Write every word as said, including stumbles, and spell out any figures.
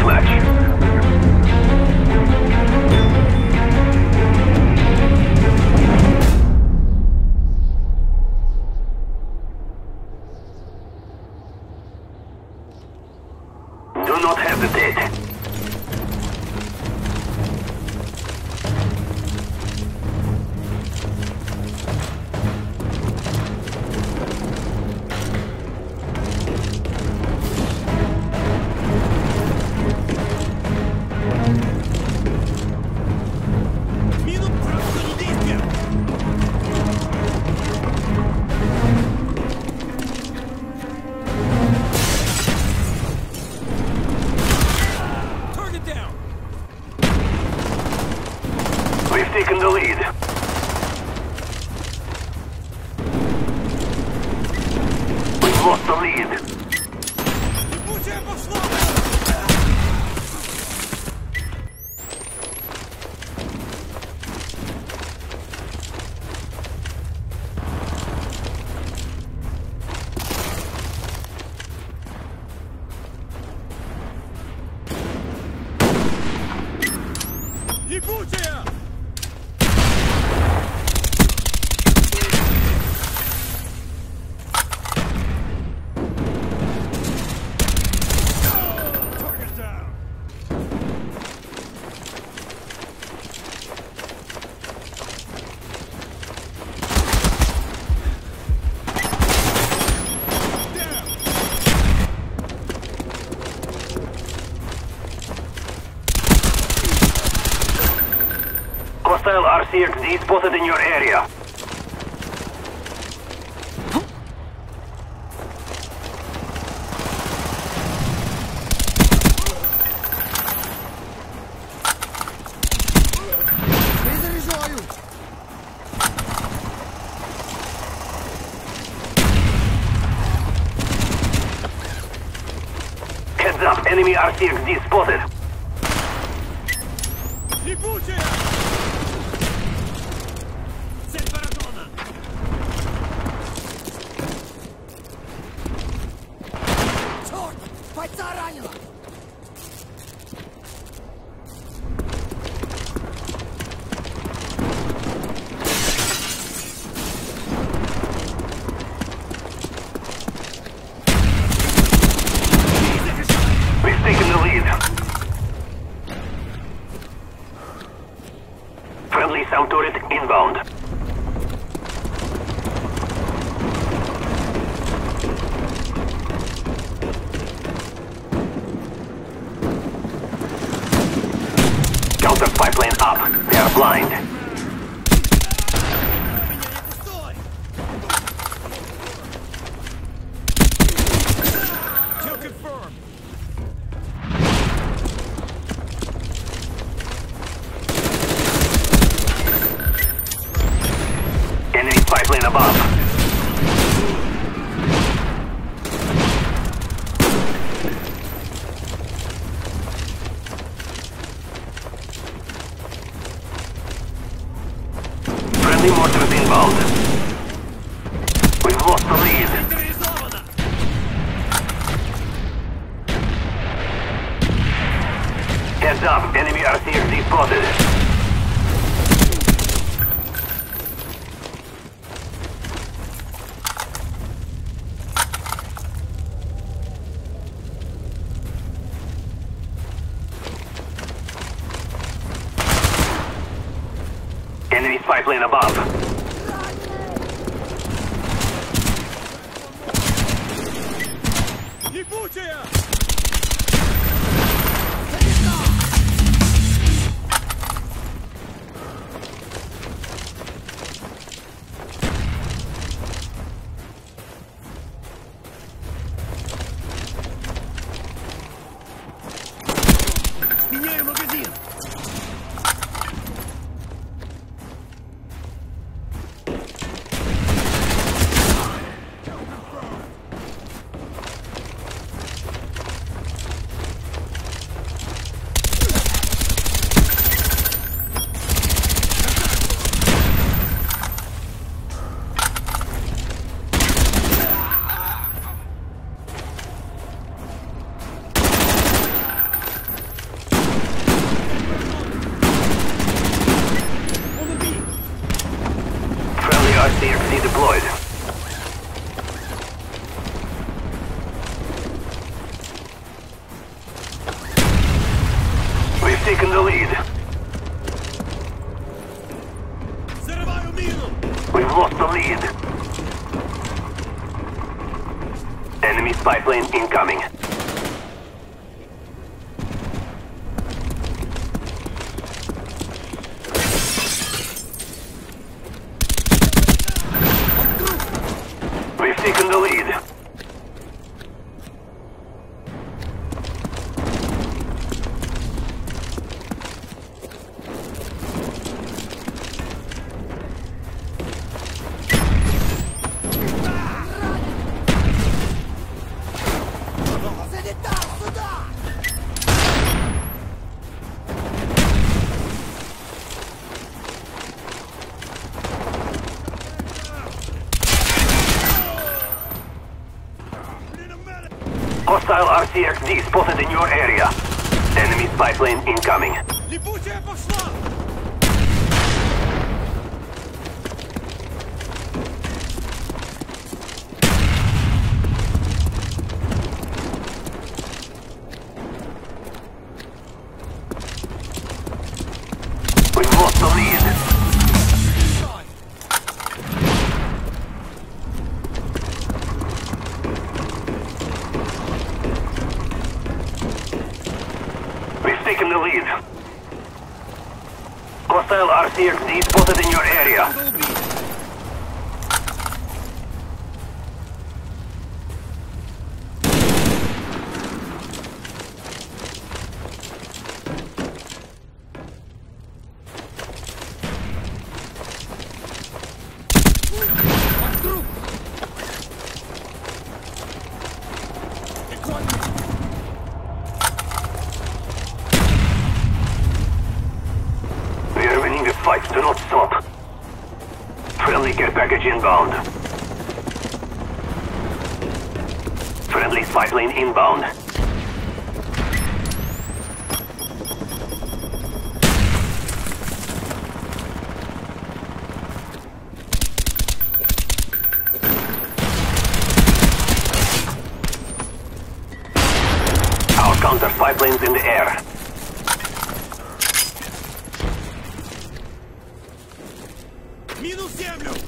Deathmatch. Do not hesitate. We've taken the lead. We've lost the lead. Ебучая! Hostile R C X D spotted in your area. Heads up, enemy R C X D spotted. Бойца ранило! We've taken the lead. Friendly sound turret inbound. Counter spy plane up. They are blind. Kill confirmed. Enemy spy plane above. Friendly mortars inbound. We've lost the lead. Heads up, enemy R C X D spotted. Enemy spy plane above. Ебучая! Меняю магазин! deployed. We've taken the lead. Зарываю мину! We've lost the lead. Enemy spy plane incoming. We've taken the lead. Залетай сюда! Hostile R C X D spotted in your area. Enemy spy plane incoming. Липучая пошла! We've lost the lead. We've taken the lead. Hostile R C X D spotted in your area. We are winning the fight. Do not stop. Friendly care package inbound. Friendly spy plane inbound. Our counter spy planes in the air. Минус землю!